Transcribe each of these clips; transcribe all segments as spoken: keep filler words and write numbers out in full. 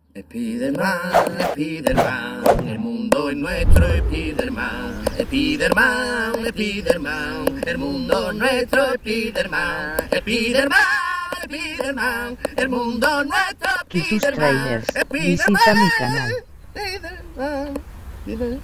Spiderman, Spiderman, el mundo es nuestro, Spiderman, Spiderman, Spiderman, el mundo es nuestro, Spiderman, Spiderman, Spiderman, el mundo es nuestro, Kitus Trailers, visita mi canal. Spiderman, Spiderman.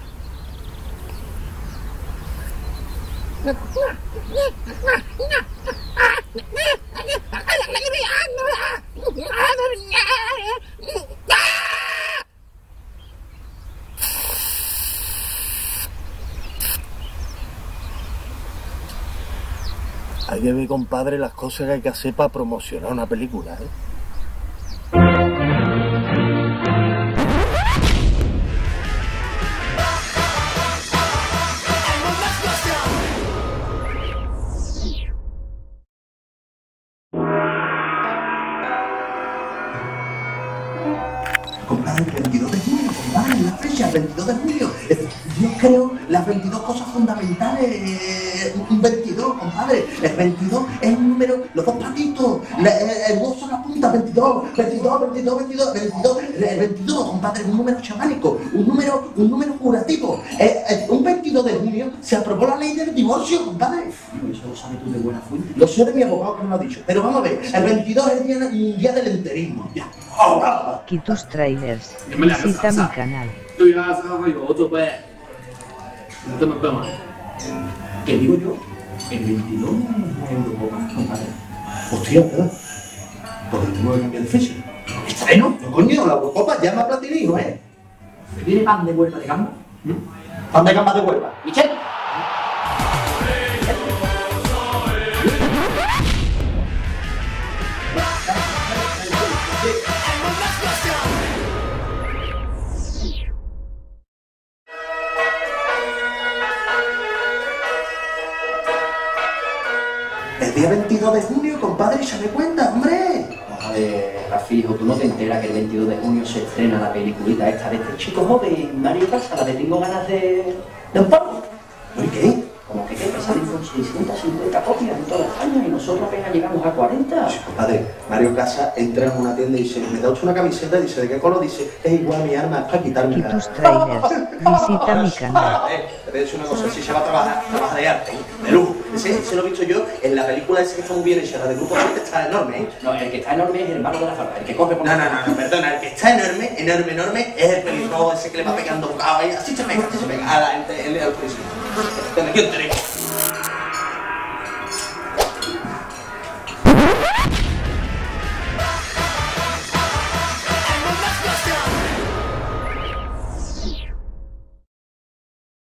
Hay que ver, compadre, las cosas que hay que hacer para promocionar una película, ¿eh? Compadre, el veintidós de junio, compadre, la fecha, el veintidós de junio. Yo creo las veintidós cosas fundamentales. Eh, un veintidós, compadre. El veintidós es un número, los dos patitos. La, el dos son las puntas, veintidós, veintidós, veintidós, veintidós, veintidós. El veintidós, compadre, es un número chamánico, un número, un número curativo. Eh, eh, un veintidós de junio se aprobó la ley del divorcio, compadre. Eso lo sabes tú de buena fuente. Lo sé de mi abogado que me lo ha dicho. Pero vamos a ver, el veintidós es el día, el día del enterismo. Ya. Oh, Kitus Trailers, visita mi canal. 对啊，他还有准备，你这么笨吗？ ¿Qué digo yo? El veintidós es Eurocopa, compadre. Hostia, ¿verdad? Pues tengo que cambiar de fecha. ¿Estreno? No, coño, la Eurocopa llama a Platini, ¿no es? ¿Tiene pan de Huelva de gamba? ¿Mm? ¿Pan de gamba de Huelva? ¿Michel? El día veintidós de junio, compadre, se me cuenta, hombre. A ver, Rafijo, ¿tú no te enteras que el veintidós de junio se estrena la peliculita esta de este chico joven, Mario Casas, la de Tengo ganas de... de un pavo? ¿Por qué? Como que qué, que salen con seiscientas cincuenta copias en toda España y nosotros apenas llegamos a cuarenta. Sí, compadre, Mario Casas entra en una tienda y dice, me da usted una camiseta, y dice, ¿de qué color? Dice, es igual mi arma, es para quitarme la... Kitus Trailers, visita mi canal. Eh, te voy a decir una cosa, si se va a trabajar, trabaja de arte, ¿eh? De lujo. Ese, ese lo he visto yo en la película esa que está muy bien hecha, la de Grupo siete está enorme, ¿eh? No, el que está enorme es el hermano de la falda, el que corre por... No, no, no, no, perdona, el que está enorme, enorme, enorme, es el pelirrojo ese que le va pegando bocado ahí, así se pega, así se pega, a la gente, el, el, el, el, el, el, el, el,